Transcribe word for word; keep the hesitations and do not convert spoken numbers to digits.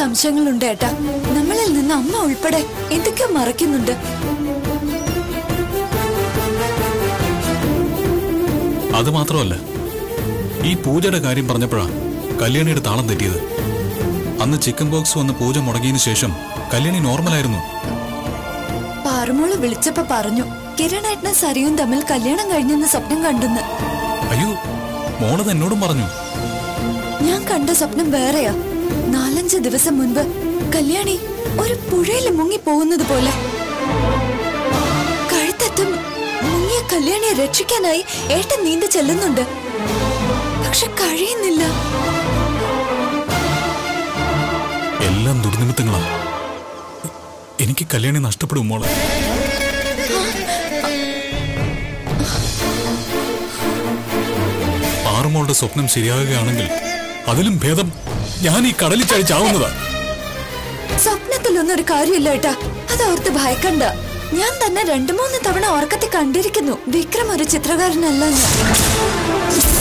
സംശയങ്ങളുണ്ട് ഏട്ടാ. നമ്മളിൽ നിന്ന് അമ്മ ഉൾപ്പെടെ എന്തൊക്കെയോ മറയ്ക്കുന്നുണ്ട്. അത് മാത്രമല്ല, ഈ പൂജയുടെ കാര്യം പറഞ്ഞപ്പോഴാ കല്യാണിയുടെ താളം തെറ്റിയത്. അന്ന് ചിക്കൻ ബോക്സ് വന്ന് പൂജ മുടങ്ങിയതിനു ശേഷം കല്യാണി നോർമലായിരുന്നു. പാറുമോള് വിളിച്ചപ്പോ പറഞ്ഞു കിരണേട്ടനും സരിയും തമ്മിൽ കല്യാണം കഴിഞ്ഞെന്ന് സ്വപ്നം കണ്ടെന്ന്. അയ്യോ, മോളത് എന്നോടും പറഞ്ഞു. ഞാൻ കണ്ട സ്വപ്നം വേറെയാ. നാലഞ്ച് ദിവസം മുൻപ് കല്യാണി ഒരു പുഴയിൽ മുങ്ങി പോകുന്നത് പോലെ. കഴുത്തറ്റം മുങ്ങിയ കല്യാണിയെ രക്ഷിക്കാനായി ഏട്ടൻ നീന്തി ചെല്ലുന്നുണ്ട്. പക്ഷെ കഴിയുന്നില്ല. എല്ലാം ദുർനിമിത്തങ്ങളാ. എനിക്ക് കല്യാണി നഷ്ടപ്പെടും മോളെ. പാറുമോളുടെ സ്വപ്നം ശരിയാകുകയാണെങ്കിൽ അതിലും ഭേദം ഞാൻ ഈ കടലിൽ ചാവുന്നതാ. സ്വപ്നത്തിലൊന്നും ഒരു കാര്യമില്ല ഏട്ടാ. അതോർത്ത് ഭയക്കണ്ട. ഞാൻ തന്നെ രണ്ടു മൂന്ന് തവണ ഉറക്കത്തിൽ കണ്ടിരിക്കുന്നു വിക്രം ഒരു ചിത്രകാരനല്ല.